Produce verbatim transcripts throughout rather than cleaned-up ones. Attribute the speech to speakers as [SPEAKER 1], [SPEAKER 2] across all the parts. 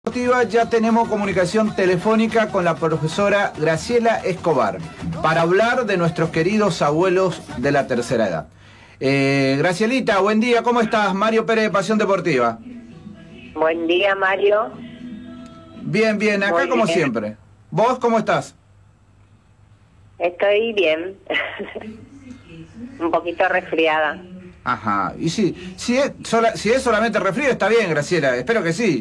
[SPEAKER 1] Ya tenemos comunicación telefónica con la profesora Graciela Escobar para hablar de nuestros queridos abuelos de la tercera edad. Eh, Gracielita, buen día, ¿cómo estás? Mario Pérez de Pasión Deportiva.
[SPEAKER 2] Buen día, Mario.
[SPEAKER 1] Bien, bien, acá
[SPEAKER 2] Muy
[SPEAKER 1] como
[SPEAKER 2] bien.
[SPEAKER 1] siempre. ¿Vos cómo estás?
[SPEAKER 2] Estoy bien. Un poquito resfriada.
[SPEAKER 1] Ajá, y sí, si es, sola, si es solamente resfrío está bien, Graciela, espero que sí.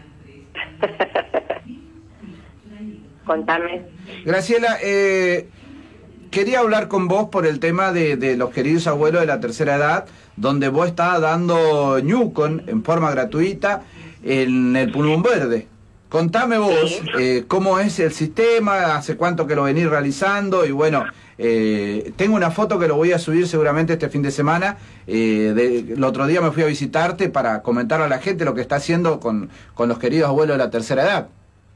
[SPEAKER 2] Contame.
[SPEAKER 1] Graciela, eh, quería hablar con vos por el tema de, de los queridos abuelos de la tercera edad, donde vos estás dando Newcon en forma gratuita en el Pulmón Verde. Contame vos
[SPEAKER 2] Sí.
[SPEAKER 1] eh, cómo es el sistema, hace cuánto que lo venís realizando y bueno, eh, tengo una foto que lo voy a subir seguramente este fin de semana. Eh, de, el otro día me fui a visitarte para comentar a la gente lo que está haciendo con, con los queridos abuelos de la tercera edad.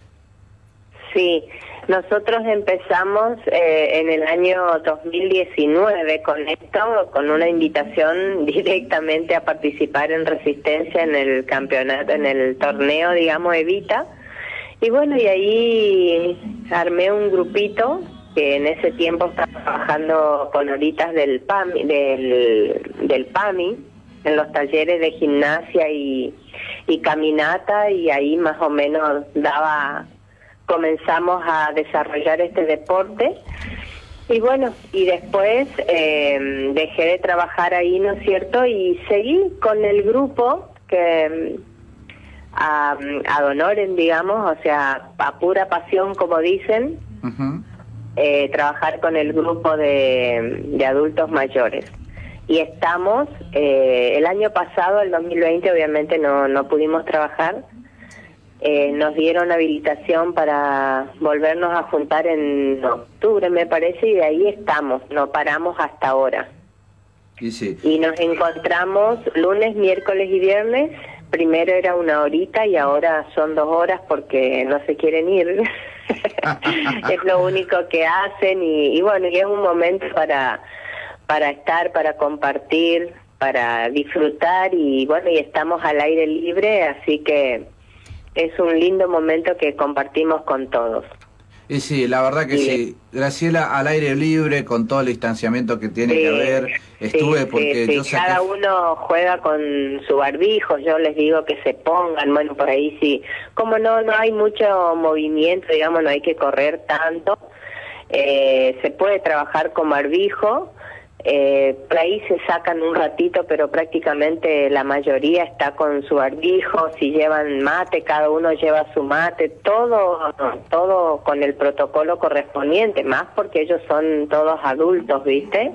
[SPEAKER 2] Sí, nosotros empezamos eh, en el año dos mil diecinueve con esto, con una invitación directamente a participar en Resistencia en el campeonato, en el torneo, digamos, Evita. Y bueno, y ahí armé un grupito que en ese tiempo estaba trabajando con horitas del PAMI, del, del PAMI, en los talleres de gimnasia y, y caminata, y ahí más o menos daba, comenzamos a desarrollar este deporte. Y bueno, y después eh, dejé de trabajar ahí, ¿no es cierto? Y seguí con el grupo que a, a honoren, digamos, o sea, a pura pasión, como dicen.
[SPEAKER 1] Uh-huh.
[SPEAKER 2] Eh, trabajar con el grupo de, de adultos mayores. Y estamos, eh, el año pasado, el dos mil veinte, obviamente no, no pudimos trabajar, eh, nos dieron habilitación para volvernos a juntar en octubre, me parece, y de ahí estamos, no paramos hasta ahora.
[SPEAKER 1] Y, sí.
[SPEAKER 2] Y nos encontramos lunes, miércoles y viernes. Primero era una horita y ahora son dos horas porque no se quieren ir. Es lo único que hacen y, y bueno, y es un momento para para estar, para compartir, para disfrutar y bueno, y estamos al aire libre, así que es un lindo momento que compartimos con todos.
[SPEAKER 1] Y sí, la verdad que
[SPEAKER 2] sí.
[SPEAKER 1] sí. Graciela, al aire libre, con todo el distanciamiento que tiene
[SPEAKER 2] Sí,
[SPEAKER 1] que haber, estuve
[SPEAKER 2] sí,
[SPEAKER 1] porque
[SPEAKER 2] sí,
[SPEAKER 1] yo
[SPEAKER 2] sí.
[SPEAKER 1] saqué...
[SPEAKER 2] Cada uno juega con su barbijo, yo les digo que se pongan, bueno, por ahí sí. Como no no hay mucho movimiento, digamos, no hay que correr tanto, eh, se puede trabajar con barbijo. Eh, por ahí se sacan un ratito, pero prácticamente la mayoría está con su barbijo. Si llevan mate, cada uno lleva su mate, todo todo con el protocolo correspondiente, más porque ellos son todos adultos, ¿viste?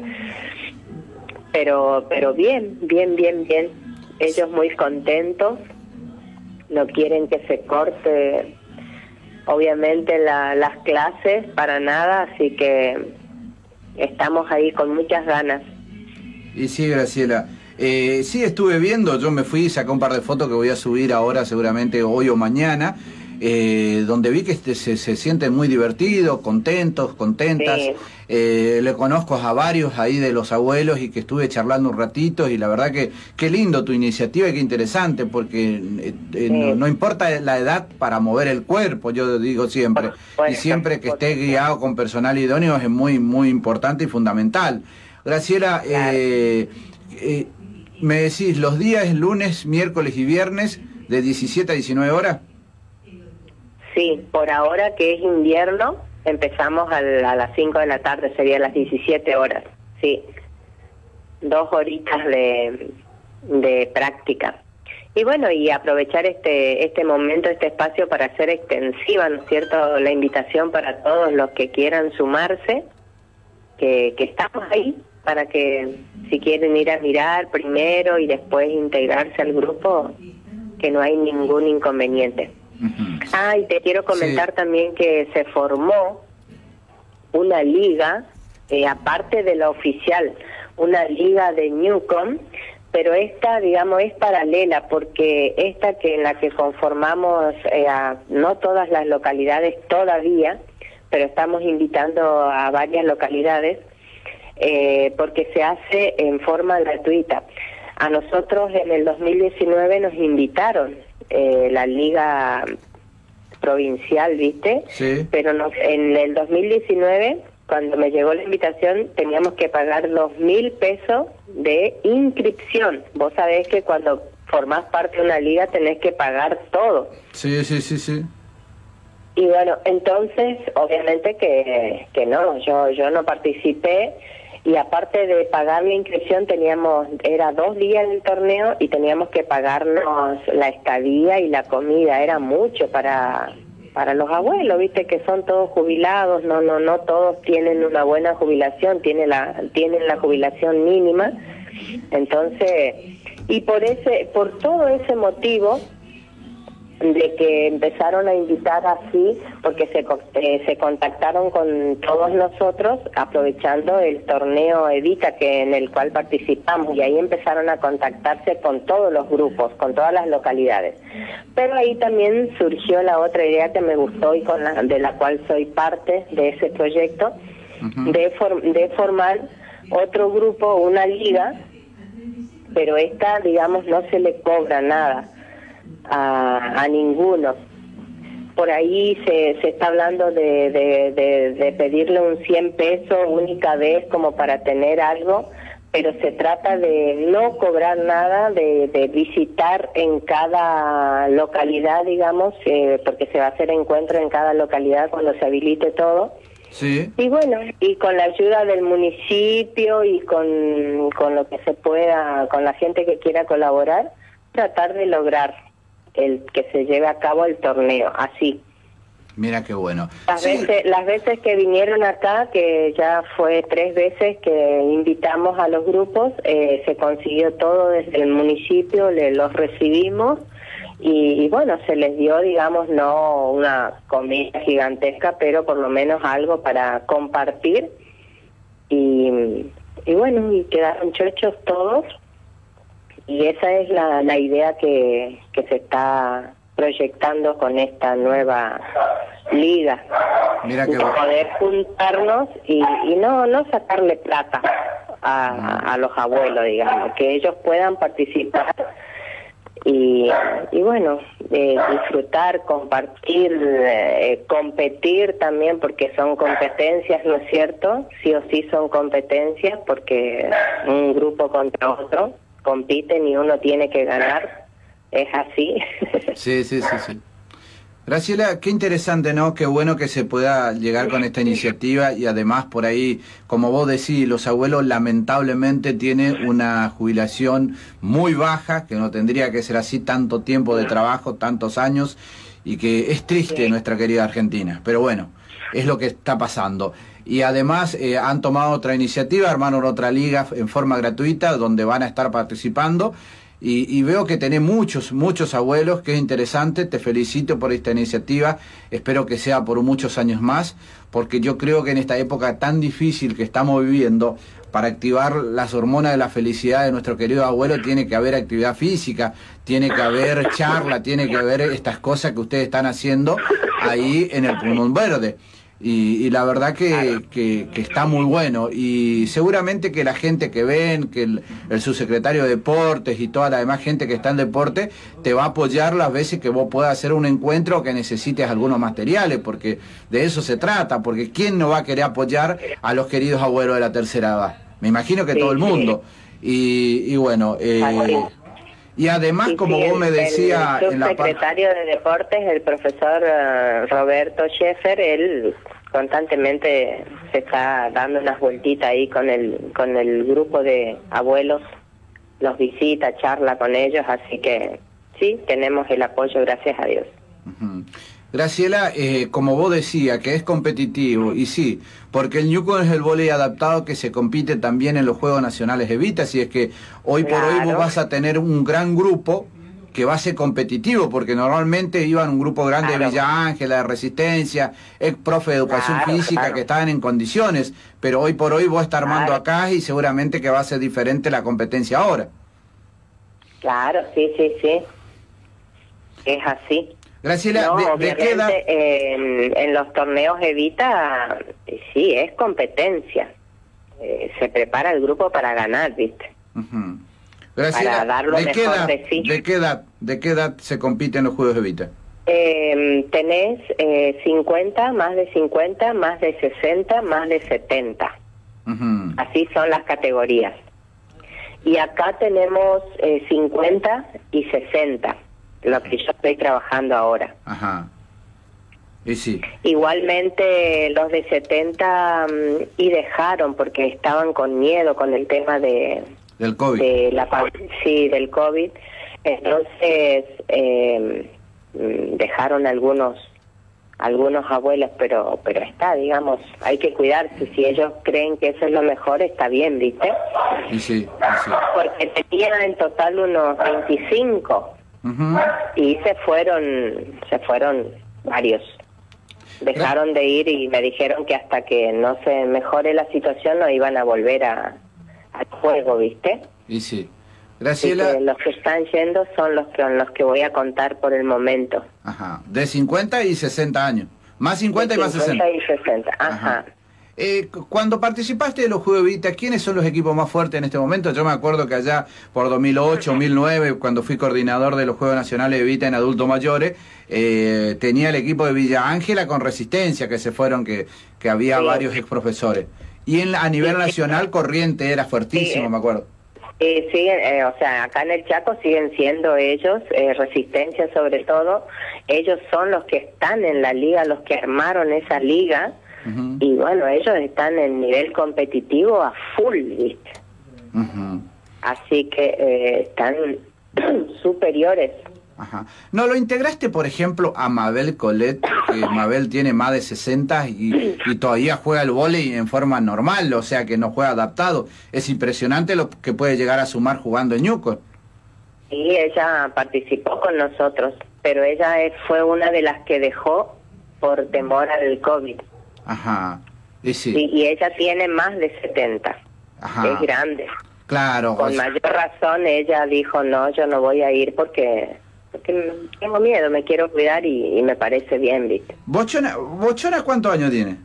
[SPEAKER 2] Pero pero bien, bien, bien, bien. Ellos muy contentos, no quieren que se corte, obviamente, la, las clases para nada, así que estamos ahí con muchas ganas.
[SPEAKER 1] Y sí, Graciela. Eh, sí, estuve viendo, yo me fui, saqué un par de fotos que voy a subir ahora, seguramente hoy o mañana, eh, donde vi que este, se, se sienten muy divertidos, contentos, contentas.
[SPEAKER 2] Sí.
[SPEAKER 1] Eh, le conozco a varios ahí de los abuelos y que estuve charlando un ratito y la verdad que qué lindo tu iniciativa y qué interesante, porque eh, eh,
[SPEAKER 2] Sí.
[SPEAKER 1] no, no importa la edad para mover el cuerpo, yo digo siempre,
[SPEAKER 2] Por
[SPEAKER 1] y
[SPEAKER 2] supuesto,
[SPEAKER 1] siempre que
[SPEAKER 2] por
[SPEAKER 1] esté
[SPEAKER 2] supuesto.
[SPEAKER 1] guiado con personal idóneo es muy, muy importante y fundamental. Graciela,
[SPEAKER 2] Claro.
[SPEAKER 1] eh, eh, me decís, los días lunes, miércoles y viernes de diecisiete a diecinueve horas.
[SPEAKER 2] Sí, por ahora que es invierno, empezamos a, la- a las cinco de la tarde, serían las diecisiete horas, sí. Dos horitas de, de práctica. Y bueno, y aprovechar este este momento, este espacio para hacer extensiva, ¿no es cierto?, la invitación para todos los que quieran sumarse, que, que estamos ahí para que si quieren ir a mirar primero y después integrarse al grupo, que no hay ningún inconveniente.
[SPEAKER 1] Uh-huh.
[SPEAKER 2] Ah, y te quiero comentar
[SPEAKER 1] Sí.
[SPEAKER 2] también que se formó una liga, eh, aparte de la oficial, una liga de Newcom, pero esta, digamos, es paralela, porque esta que en la que conformamos, eh, a, no todas las localidades todavía, pero estamos invitando a varias localidades, eh, porque se hace en forma gratuita. A nosotros en el dos mil diecinueve nos invitaron eh, la liga provincial, ¿viste?
[SPEAKER 1] Sí.
[SPEAKER 2] Pero nos, en el dos mil diecinueve, cuando me llegó la invitación, teníamos que pagar dos mil pesos de inscripción. Vos sabés que cuando formás parte de una liga tenés que pagar todo.
[SPEAKER 1] Sí, sí, sí, sí.
[SPEAKER 2] Y bueno, entonces, obviamente que, que no, yo, yo no participé. Y aparte de pagar la inscripción, teníamos, era dos días el torneo y teníamos que pagarnos la estadía y la comida. Era mucho para para los abuelos, viste que son todos jubilados, no no no todos tienen una buena jubilación, tienen la tienen la jubilación mínima. Entonces, y por ese por todo ese motivo de que empezaron a invitar así, porque se eh, se contactaron con todos nosotros aprovechando el torneo Evita que en el cual participamos, y ahí empezaron a contactarse con todos los grupos, con todas las localidades. Pero ahí también surgió la otra idea que me gustó y con la, de la cual soy parte de ese proyecto, uh-huh. de, for, de formar otro grupo, una liga, pero esta, digamos, no se le cobra nada A, a ninguno. Por ahí se, se está hablando de, de, de, de pedirle un cien pesos única vez como para tener algo, pero se trata de no cobrar nada, de, de visitar en cada localidad, digamos, eh, porque se va a hacer encuentro en cada localidad cuando se habilite todo.
[SPEAKER 1] Sí.
[SPEAKER 2] Y bueno, y con la ayuda del municipio y con, con lo que se pueda, con la gente que quiera colaborar, tratar de lograr el que se lleve a cabo el torneo, así.
[SPEAKER 1] Mira qué bueno.
[SPEAKER 2] Las,
[SPEAKER 1] sí.
[SPEAKER 2] veces, las veces que vinieron acá, que ya fue tres veces que invitamos a los grupos, eh, se consiguió todo desde el municipio, le, los recibimos y, y bueno, se les dio, digamos, no una comida gigantesca, pero por lo menos algo para compartir y, y bueno, y quedaron chochos todos. Y esa es la, la idea que, que se está proyectando con esta nueva liga.
[SPEAKER 1] Mira que
[SPEAKER 2] poder juntarnos y, y no no sacarle plata a, a los abuelos, digamos, que ellos puedan participar y, y bueno, eh, disfrutar, compartir, eh, competir también, porque son competencias, ¿no es cierto? Sí o sí son competencias, porque un grupo contra otro compiten y uno tiene que ganar, es así.
[SPEAKER 1] Sí, sí, sí, sí. Graciela, qué interesante, ¿no? Qué bueno que se pueda llegar con esta iniciativa y además por ahí, como vos decís, los abuelos lamentablemente tienen una jubilación muy baja, que no tendría que ser así, tanto tiempo de trabajo, tantos años, y que es triste sí. Nuestra querida Argentina, pero bueno, es lo que está pasando. Y además eh, han tomado otra iniciativa, armaron otra liga en forma gratuita donde van a estar participando y, y veo que tenés muchos, muchos abuelos, que es interesante, te felicito por esta iniciativa, espero que sea por muchos años más, porque yo creo que en esta época tan difícil que estamos viviendo, para activar las hormonas de la felicidad de nuestro querido abuelo tiene que haber actividad física, tiene que haber charla, tiene que haber estas cosas que ustedes están haciendo ahí en el Pulmón Verde. Y, y la verdad que, que, que está muy bueno y seguramente que la gente que ven, que el, el subsecretario de Deportes y toda la demás gente que está en deporte te va a apoyar las veces que vos puedas hacer un encuentro o que necesites algunos materiales, porque de eso se trata, porque ¿quién no va a querer apoyar a los queridos abuelos de la tercera edad? Me imagino que sí, todo el mundo. Sí. Y, y bueno... Eh, Y además, sí, como sí, vos me decías...
[SPEAKER 2] El subsecretario de Deportes, el profesor uh, Roberto Scheffer, él constantemente se está dando unas vueltitas ahí con el con el grupo de abuelos, los visita, charla con ellos, así que sí, tenemos el apoyo, gracias a Dios.
[SPEAKER 1] Uh-huh. Graciela, eh, como vos decías, que es competitivo, y sí, porque el ñuco es el vóley adaptado que se compite también en los Juegos Nacionales Evita, así es que hoy por claro. hoy vos vas a tener un gran grupo que va a ser competitivo, porque normalmente iban un grupo grande claro. de Villa Ángela, de Resistencia, ex profe de Educación claro, Física claro. que estaban en condiciones, pero hoy por hoy vos estás armando claro. acá y seguramente que va a ser diferente la competencia ahora.
[SPEAKER 2] Claro, sí, sí, sí, es así.
[SPEAKER 1] Graciela,
[SPEAKER 2] no,
[SPEAKER 1] ¿de, de qué edad?
[SPEAKER 2] Eh, en, en los torneos Evita, sí, es competencia. Eh, se prepara el grupo para ganar, ¿viste?
[SPEAKER 1] Uh-huh. Graciela,
[SPEAKER 2] para dar lo
[SPEAKER 1] ¿de
[SPEAKER 2] mejor
[SPEAKER 1] qué edad,
[SPEAKER 2] de sí.
[SPEAKER 1] ¿de qué edad, de qué edad se compite en los Juegos Evita?
[SPEAKER 2] Eh, tenés eh, cincuenta, más de cincuenta, más de sesenta, más de setenta.
[SPEAKER 1] Uh-huh.
[SPEAKER 2] Así son las categorías. Y acá tenemos eh, cincuenta y sesenta, lo que yo estoy trabajando ahora.
[SPEAKER 1] Ajá. Y sí.
[SPEAKER 2] Igualmente los de setenta um, y dejaron porque estaban con miedo con el tema de...
[SPEAKER 1] Del COVID.
[SPEAKER 2] De la, sí, del COVID. Entonces eh, dejaron algunos algunos abuelos, pero pero está, digamos, hay que cuidarse. Si ellos creen que eso es lo mejor, está bien, ¿viste?
[SPEAKER 1] Y sí, y sí.
[SPEAKER 2] Porque tenía en total unos veinticinco. Uh-huh. Y se fueron, se fueron varios. Dejaron de ir y me dijeron que hasta que no se mejore la situación no iban a volver a al juego, ¿viste?
[SPEAKER 1] Y sí. Graciela...
[SPEAKER 2] Que los que están yendo son los que, los que voy a contar por el momento.
[SPEAKER 1] Ajá. De cincuenta y sesenta años. Más cincuenta y más sesenta.
[SPEAKER 2] cincuenta y sesenta, ajá. Ajá.
[SPEAKER 1] Eh, cuando participaste de los Juegos Evita, ¿quiénes son los equipos más fuertes en este momento? Yo me acuerdo que allá por dos mil ocho, dos mil nueve, cuando fui coordinador de los Juegos Nacionales de Evita en adultos mayores, eh, tenía el equipo de Villa Ángela con Resistencia, que se fueron, que, que había sí. varios ex profesores. Y en, a nivel sí, nacional, sí. Corriente era fuertísimo, sí. me acuerdo.
[SPEAKER 2] Eh, siguen, eh, o sea, acá en el Chaco siguen siendo ellos, eh, Resistencia sobre todo, ellos son los que están en la liga, los que armaron esa liga. Uh-huh. Y bueno, ellos están en nivel competitivo a full, ¿viste? Uh-huh. Así que eh, están superiores.
[SPEAKER 1] Ajá. ¿No lo integraste, por ejemplo, a Mabel Colet, que Mabel tiene más de sesenta y, y todavía juega el vóley en forma normal, o sea que no juega adaptado? Es impresionante lo que puede llegar a sumar jugando en Ñuco.
[SPEAKER 2] Sí, ella participó con nosotros, pero ella fue una de las que dejó por temor al COVID.
[SPEAKER 1] Ajá, y sí.
[SPEAKER 2] sí. Y ella tiene más de setenta. Ajá. Es grande.
[SPEAKER 1] Claro.
[SPEAKER 2] Con
[SPEAKER 1] o sea...
[SPEAKER 2] mayor razón ella dijo, no, yo no voy a ir porque, porque tengo miedo, me quiero cuidar y, y me parece bien, ¿viste?
[SPEAKER 1] Bochona, ¿Bochona cuántos años tiene?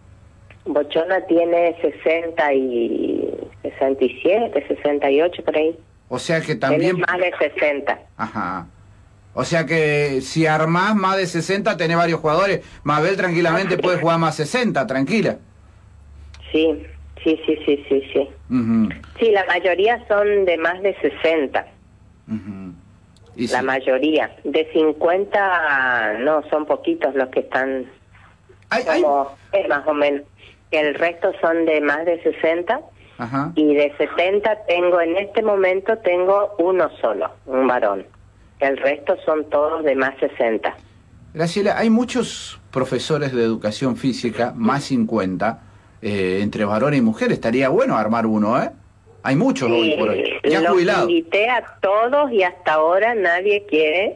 [SPEAKER 2] Bochona tiene sesenta y sesenta y siete, sesenta y ocho por ahí.
[SPEAKER 1] O sea que también...
[SPEAKER 2] Tiene más de sesenta.
[SPEAKER 1] Ajá. O sea que si armás más de sesenta, tenés varios jugadores. Mabel tranquilamente puede jugar más sesenta, tranquila.
[SPEAKER 2] Sí, sí, sí, sí, sí, sí. Uh-huh. Sí, la mayoría son de más de sesenta. Uh-huh. ¿Y la sí? mayoría. De cincuenta, no, son poquitos los que están...
[SPEAKER 1] Ay,
[SPEAKER 2] como, ay. Es más o menos. El resto son de más de sesenta. Ajá. Y de setenta tengo, en este momento tengo uno solo, un varón. El resto son todos de más sesenta.
[SPEAKER 1] Graciela, hay muchos profesores de educación física, más cincuenta, eh, entre varones y mujeres. Estaría bueno armar uno, ¿eh? Hay muchos sí, hoy por hoy. Ya
[SPEAKER 2] los
[SPEAKER 1] jubilados.
[SPEAKER 2] Invité a todos y hasta ahora nadie quiere.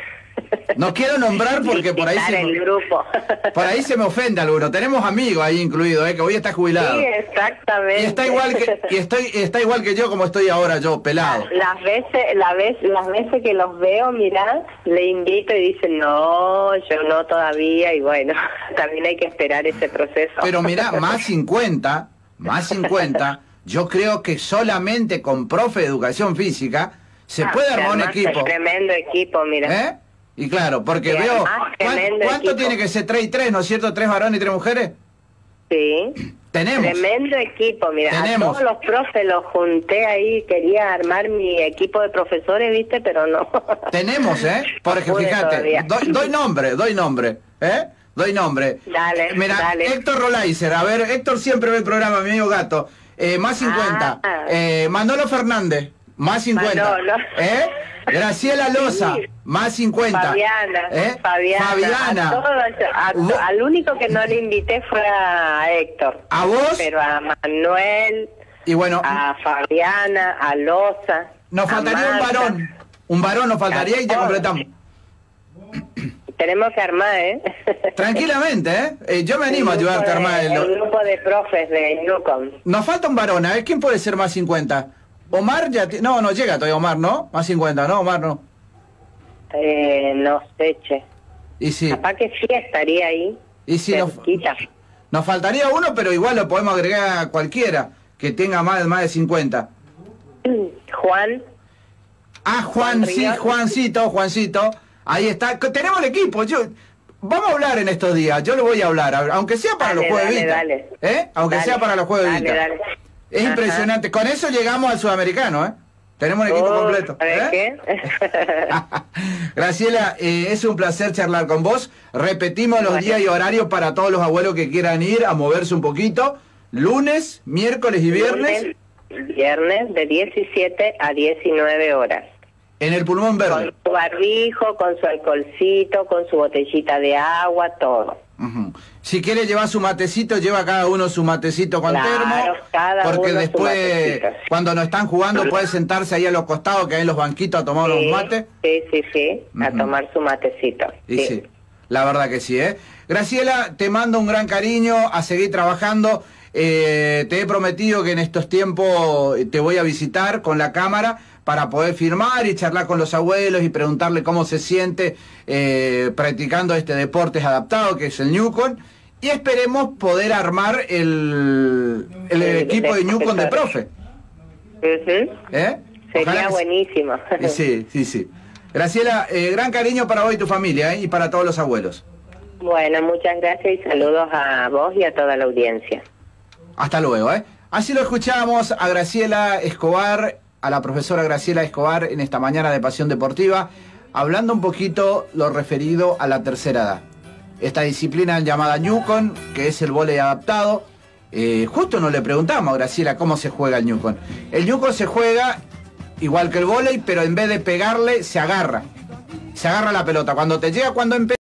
[SPEAKER 1] No quiero nombrar porque por ahí se
[SPEAKER 2] el grupo.
[SPEAKER 1] Por ahí se me ofende alguno. Tenemos amigos ahí incluidos, ¿eh? Que hoy está jubilado.
[SPEAKER 2] Sí, exactamente.
[SPEAKER 1] Y está igual que y estoy está igual que yo como estoy ahora yo, pelado.
[SPEAKER 2] Las veces la vez las veces que los veo, mirá, le invito y dicen, "No, yo no todavía" y bueno, también hay que esperar ese proceso.
[SPEAKER 1] Pero mirá, más cincuenta, más cincuenta, yo creo que solamente con profe de educación física se ah, puede armar un equipo.
[SPEAKER 2] Tremendo equipo, mira.
[SPEAKER 1] ¿Eh? Y claro, porque y veo, ¿cuánto, ¿cuánto tiene que ser? ¿Tres y tres, no es cierto? ¿Tres varones y tres mujeres?
[SPEAKER 2] Sí.
[SPEAKER 1] Tenemos.
[SPEAKER 2] Tremendo equipo, mira.
[SPEAKER 1] Tenemos.
[SPEAKER 2] A todos los profes los junté ahí, quería armar mi equipo de profesores, ¿viste? Pero no.
[SPEAKER 1] Tenemos, ¿eh? Porque no fíjate, doy, doy nombre, doy nombre, ¿eh? Doy nombre.
[SPEAKER 2] Dale,
[SPEAKER 1] Mira,
[SPEAKER 2] dale.
[SPEAKER 1] Héctor Rolaiser, a ver, Héctor siempre ve el programa, mi amigo Gato. Eh, más cincuenta. Ah. Eh, Manolo Fernández, más cincuenta. Manolo. ¿Eh? Graciela Loza, sí. Más cincuenta.
[SPEAKER 2] Fabiana,
[SPEAKER 1] ¿Eh?
[SPEAKER 2] Fabiana.
[SPEAKER 1] Fabiana.
[SPEAKER 2] A todos, a, al único que no le invité fue a Héctor.
[SPEAKER 1] ¿A vos?
[SPEAKER 2] Pero a Manuel,
[SPEAKER 1] y bueno,
[SPEAKER 2] a Fabiana, a Loza.
[SPEAKER 1] Nos faltaría un varón. Un varón nos faltaría y ya completamos.
[SPEAKER 2] Tenemos que armar, ¿eh?
[SPEAKER 1] Tranquilamente, ¿eh? eh yo me animo a ayudarte a armar.
[SPEAKER 2] El, el grupo de profes de Newcom.
[SPEAKER 1] Nos falta un varón, a ver, ¿quién puede ser más cincuenta? Omar ya... No, no llega todavía Omar, ¿no? Más cincuenta, ¿no? Omar, no.
[SPEAKER 2] Eh, no sé, che.
[SPEAKER 1] Y sí.
[SPEAKER 2] Capaz que sí estaría ahí.
[SPEAKER 1] Y sí, nos, nos faltaría uno, pero igual lo podemos agregar a cualquiera que tenga más, más de cincuenta.
[SPEAKER 2] Juan.
[SPEAKER 1] Ah, Juan,
[SPEAKER 2] Juan
[SPEAKER 1] sí, Juancito, Juancito. Ahí está, tenemos el equipo, yo... Vamos a hablar en estos días, yo lo voy a hablar, aunque sea para
[SPEAKER 2] dale,
[SPEAKER 1] los Juegos
[SPEAKER 2] dale,
[SPEAKER 1] Vita.
[SPEAKER 2] Dale.
[SPEAKER 1] ¿Eh? Aunque
[SPEAKER 2] Dale,
[SPEAKER 1] sea para los Juegos
[SPEAKER 2] dale,
[SPEAKER 1] Vita.
[SPEAKER 2] Dale.
[SPEAKER 1] Es
[SPEAKER 2] Ajá.
[SPEAKER 1] impresionante, con eso llegamos al sudamericano, ¿eh? Tenemos un equipo
[SPEAKER 2] Oh,
[SPEAKER 1] completo.
[SPEAKER 2] ¿sabes
[SPEAKER 1] ¿Eh?
[SPEAKER 2] qué?
[SPEAKER 1] Graciela, eh, es un placer charlar con vos. Repetimos los
[SPEAKER 2] Bueno.
[SPEAKER 1] días y horarios para todos los abuelos que quieran ir a moverse un poquito. Lunes, miércoles y viernes.
[SPEAKER 2] Lunes, viernes de diecisiete a diecinueve horas.
[SPEAKER 1] En el Pulmón Verde.
[SPEAKER 2] Con su barbijo, con su alcoholcito, con su botellita de agua, todo.
[SPEAKER 1] Uh-huh. Si quiere llevar su matecito, lleva cada uno su matecito con
[SPEAKER 2] Claro,
[SPEAKER 1] termo,
[SPEAKER 2] cada
[SPEAKER 1] porque
[SPEAKER 2] uno su
[SPEAKER 1] después,
[SPEAKER 2] matecito.
[SPEAKER 1] cuando no están jugando, puede sentarse ahí a los costados, que hay los banquitos a tomar
[SPEAKER 2] Sí,
[SPEAKER 1] unos mates.
[SPEAKER 2] sí, sí, sí, a
[SPEAKER 1] Ujú.
[SPEAKER 2] tomar su matecito.
[SPEAKER 1] Y
[SPEAKER 2] sí.
[SPEAKER 1] sí, la verdad que sí, ¿eh? Graciela, te mando un gran cariño, a seguir trabajando. Eh, te he prometido que en estos tiempos te voy a visitar con la cámara para poder firmar y charlar con los abuelos y preguntarle cómo se siente eh, practicando este deporte adaptado que es el Newcon, y esperemos poder armar el, el
[SPEAKER 2] Sí,
[SPEAKER 1] equipo de
[SPEAKER 2] de
[SPEAKER 1] Newcon de profe.
[SPEAKER 2] Ujú.
[SPEAKER 1] ¿Eh? Ojalá
[SPEAKER 2] Sería
[SPEAKER 1] que-
[SPEAKER 2] buenísimo.
[SPEAKER 1] Eh, Sí, sí, sí. Graciela, eh, gran cariño para vos y tu familia, ¿eh? Y para todos los abuelos.
[SPEAKER 2] Bueno, muchas gracias y saludos a vos y a toda la audiencia.
[SPEAKER 1] Hasta luego, ¿eh? Así lo escuchamos a Graciela Escobar, a la profesora Graciela Escobar en esta mañana de Pasión Deportiva, hablando un poquito lo referido a la tercera edad. Esta disciplina llamada Newcon, que es el vóley adaptado. Eh, justo nos le preguntamos a Graciela cómo se juega el Newcon. El Newcon se juega igual que el vóley, pero en vez de pegarle, se agarra. Se agarra la pelota. Cuando te llega, cuando empieza...